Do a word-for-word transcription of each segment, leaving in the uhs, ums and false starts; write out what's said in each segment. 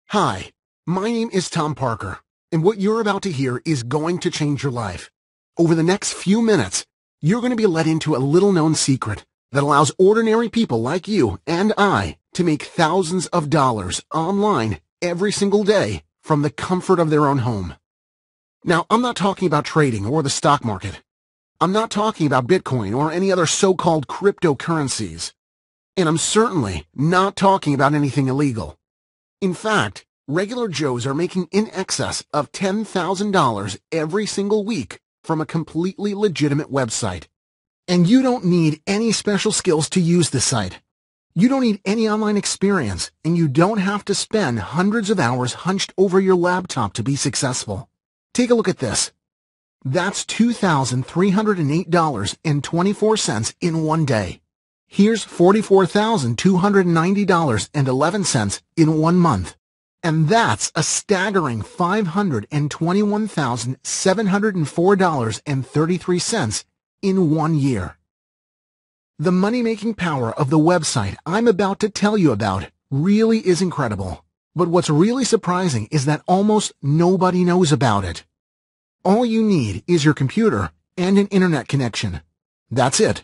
Hi, my name is Tom Parker, and what you're about to hear is going to change your life. Over the next few minutes, you're going to be led into a little-known secret that allows ordinary people like you and I to make thousands of dollars online every single day from the comfort of their own home. Now, I'm not talking about trading or the stock market. I'm not talking about Bitcoin or any other so-called cryptocurrencies. And I'm certainly not talking about anything illegal. In fact, regular Joes are making in excess of ten thousand dollars every single week from a completely legitimate website. And you don't need any special skills to use the site. You don't need any online experience, and you don't have to spend hundreds of hours hunched over your laptop to be successful. Take a look at this. That's two thousand three hundred eight dollars and twenty-four cents in one day. Here's forty-four thousand two hundred ninety dollars and eleven cents in one month. And that's a staggering five hundred twenty-one thousand seven hundred four dollars and thirty-three cents in one year. The money-making power of the website I'm about to tell you about really is incredible. But what's really surprising is that almost nobody knows about it. All you need is your computer and an internet connection. That's it.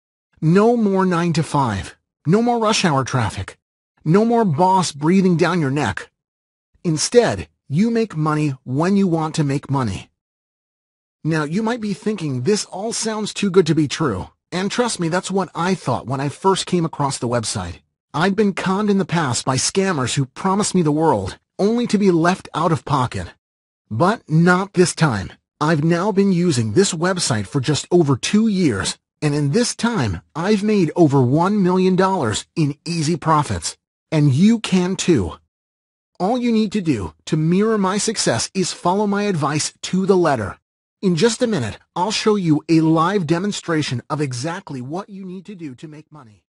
No more nine to five. No more rush hour traffic. No more boss breathing down your neck. Instead, you make money when you want to make money. Now, you might be thinking this all sounds too good to be true. And trust me, that's what I thought when I first came across the website. I'd been conned in the past by scammers who promised me the world, only to be left out of pocket. But not this time. I've now been using this website for just over two years. And in this time, I've made over one million dollars in easy profits. And you can too. All you need to do to mirror my success is follow my advice to the letter. In just a minute, I'll show you a live demonstration of exactly what you need to do to make money.